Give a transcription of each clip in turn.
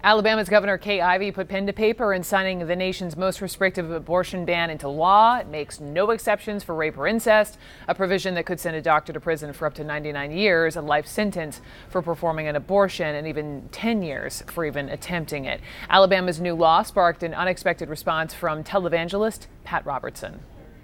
Alabama's Governor Kay Ivey put pen to paper in signing the nation's most restrictive abortion ban into law. It makes no exceptions for rape or incest, a provision that could send a doctor to prison for up to 99 years, a life sentence for performing an abortion, and even 10 years for even attempting it. Alabama's new law sparked an unexpected response from televangelist Pat Robertson.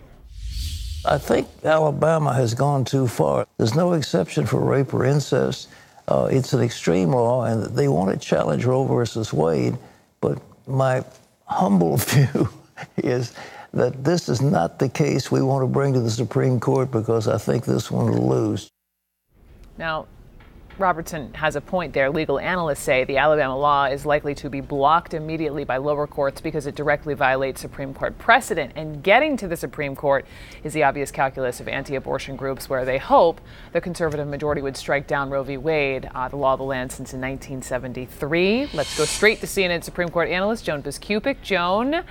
I think Alabama has gone too far. There's no exception for rape or incest. It's an extreme law, and they want to challenge Roe versus Wade. But my humble view is that this is not the case we want to bring to the Supreme Court, because I think this one will lose. Now, Robertson has a point there. Legal analysts say the Alabama law is likely to be blocked immediately by lower courts because it directly violates Supreme Court precedent. And getting to the Supreme Court is the obvious calculus of anti-abortion groups, where they hope the conservative majority would strike down Roe v. Wade, the law of the land since 1973. Let's go straight to CNN Supreme Court analyst Joan Biskupic. Joan,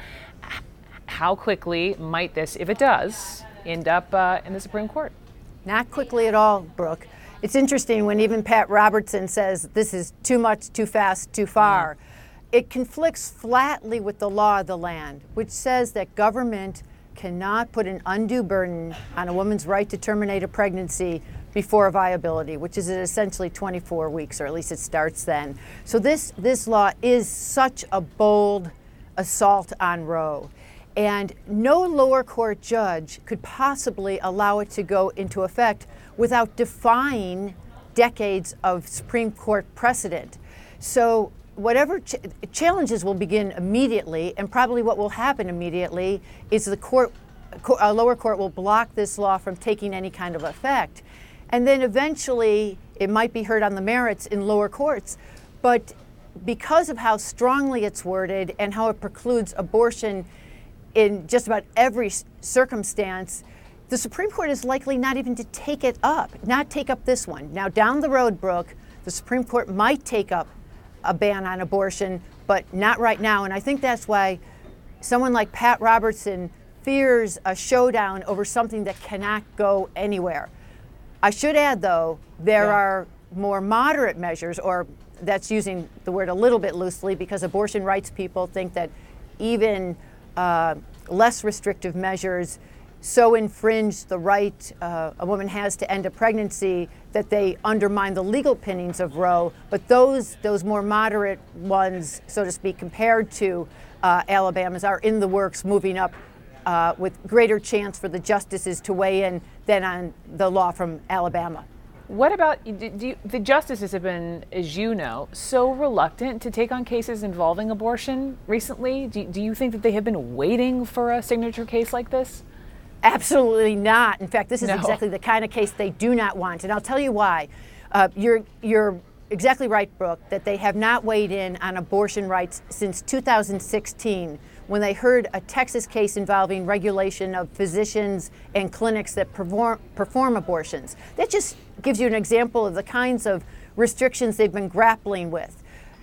how quickly might this, if it does, end up in the Supreme Court? Not quickly at all, Brooke. It's interesting when even Pat Robertson says this is too much, too fast, too far. It conflicts flatly with the law of the land, which says that government cannot put an undue burden on a woman's right to terminate a pregnancy before viability, which is at essentially 24 weeks, or at least it starts then. So this law is such a bold assault on Roe. And no lower court judge could possibly allow it to go into effect without defying decades of Supreme Court precedent. So whatever challenges will begin immediately, and probably what will happen immediately is the lower court will block this law from taking any kind of effect. And then eventually it might be heard on the merits in lower courts. But because of how strongly it's worded and how it precludes abortion in just about every circumstance, the Supreme Court is likely not even to take it up, not take up this one. Now, down the road, Brooke, the Supreme Court might take up a ban on abortion, but not right now. And I think that's why someone like Pat Robertson fears a showdown over something that cannot go anywhere. I should add, though, there are more moderate measures, or that's using the word a little bit loosely, because abortion rights people think that even less restrictive measures so infringe the right a woman has to end a pregnancy that they undermine the legal opinions of Roe. But those more moderate ones, so to speak, compared to Alabama's, are in the works, moving up with greater chance for the justices to weigh in than on the law from Alabama. What about, the justices have been, as you know, so reluctant to take on cases involving abortion recently. Do you think that they have been waiting for a signature case like this? Absolutely not. In fact, this is exactly the kind of case they do not want. And I'll tell you why. You're exactly right, Brooke, that they have not weighed in on abortion rights since 2016, when they heard a Texas case involving regulation of physicians and clinics that perform abortions. That just gives you an example of the kinds of restrictions they've been grappling with.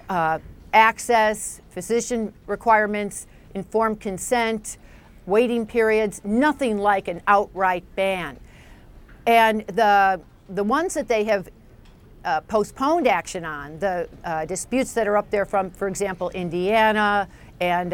Access, physician requirements, informed consent, waiting periods, nothing like an outright ban. And the ones that they have postponed action on, the disputes that are up there from, for example, Indiana and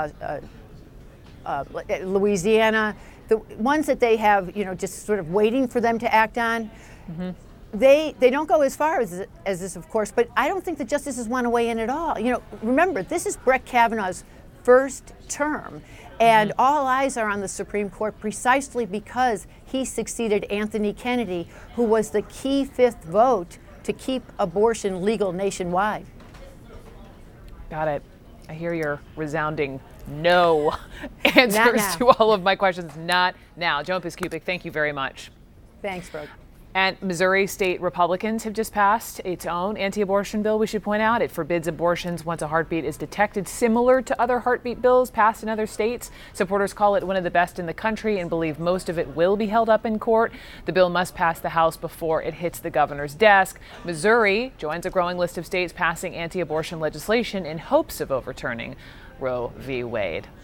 Louisiana, the ones that they have, just sort of waiting for them to act on, they don't go as far as this, of course, but I don't think the justices want to weigh in at all. Remember, this is Brett Kavanaugh's first term, and all eyes are on the Supreme Court precisely because he succeeded Anthony Kennedy, who was the key fifth vote to keep abortion legal nationwide. Got it. I hear your resounding no answers to all of my questions. Not now. Joan Biskupic, thank you very much. Thanks, Brooke. And Missouri state Republicans have just passed its own anti-abortion bill, we should point out. It forbids abortions once a heartbeat is detected, similar to other heartbeat bills passed in other states. Supporters call it one of the best in the country and believe most of it will be held up in court. The bill must pass the House before it hits the governor's desk. Missouri joins a growing list of states passing anti-abortion legislation in hopes of overturning Roe v. Wade.